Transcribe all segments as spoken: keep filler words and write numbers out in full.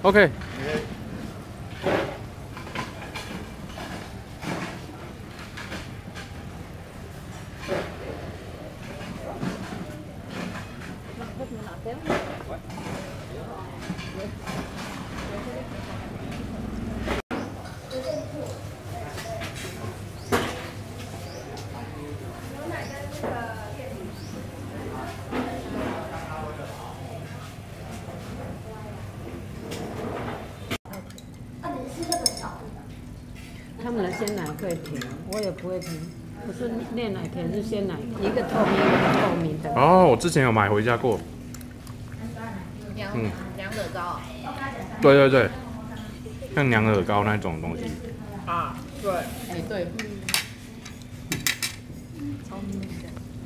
OK。 他们的鲜奶会甜，我也不会甜，不是炼奶甜，是鲜奶，一个透明，一个透明的。 哦，我之前有买回家过。 娘嗯，娘惹糕。 对对对，像娘惹糕那种东西。 啊，对，哎对。超明显。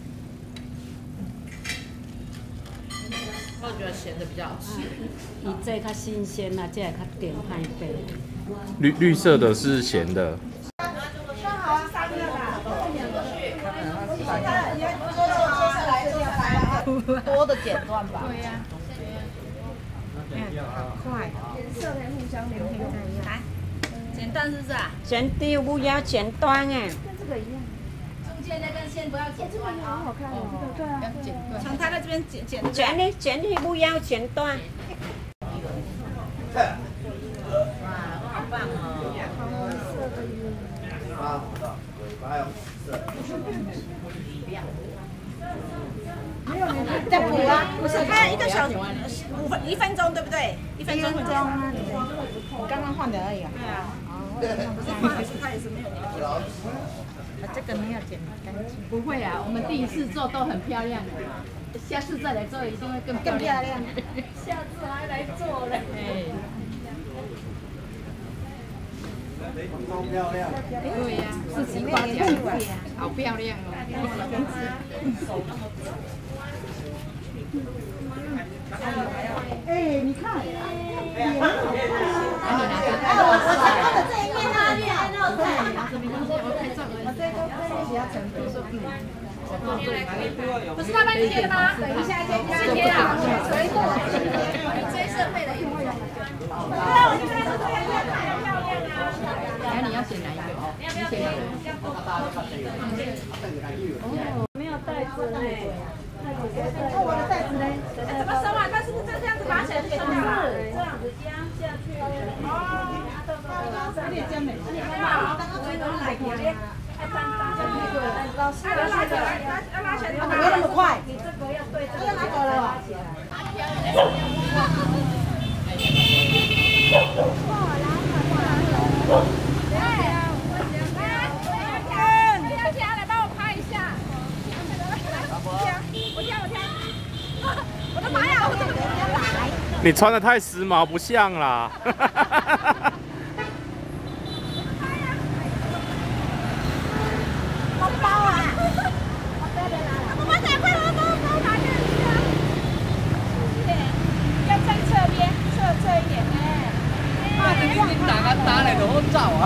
我觉得咸的比较好吃。 伊这较新鲜啦，这个较甜太白。 绿绿色的是咸的。 算好啊，三个啦。多的剪断吧。对呀。好快。颜色可以互相留黑在一样。来，剪断是不是啊？ 剪丢不要剪断哎。 跟这个一样。中间那根线不要剪断啊。好好看哦。对啊。要剪断。从它的这边剪剪。 剪呢，剪呢不要剪断。 好棒哦！再补啊！不是，它一个小五分一分钟，对不对？一分钟。我刚刚换的而已啊。对啊。不是换的，它也是没有那个。啊，这个没有剪干净。 不会啊，我们第一次做都很漂亮的，下次再来做一定会更漂亮。 下次还来做嘞。哎。 超漂亮。 对呀，是西瓜酱，好漂亮哦。 哎，你看， 哎， 我我成功的这一面啊，你还要在。 我这个比较成功，说嗯。 不是他们贴的吗？等一下先先贴啊，水果， 追设备的衣服。 对啊，我就跟他说这样漂亮啊。 哎，你要选哪一个？你选哪个？ 哦，没有袋子呢。 那我的袋子呢？ 怎么收啊？它是不是这样子拿起来就收了？ 这样子压下去。 哦，有点尖美。老师，要拉起来，要拉起来，不要那么快。你这个要对着，要拿走了。 你穿的太时髦，不像啦。 包包啊！ 我们得快把包包拿进去啊！要站侧边，侧侧一点哎。啊，你你打个打来就好走啊！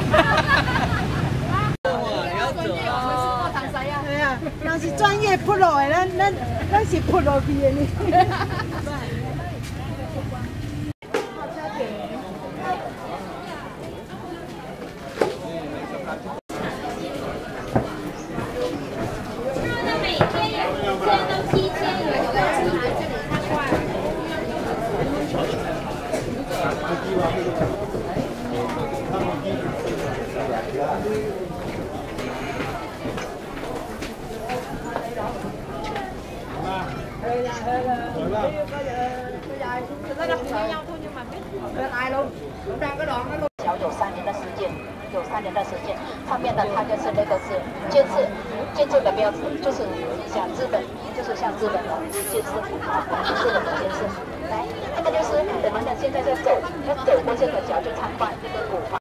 你要走啊！我是做啥呀？ 对啊，那是专业 pro 的，咱咱咱是 pro 毕业的。 小有三年的时间，有三年的时间，上面的它就是那个是监视，监视的标志，就是像日本，就是像日本的监视，日本的监视。来，这个就是我们的现在在走，要走过这个桥去参观这个古房。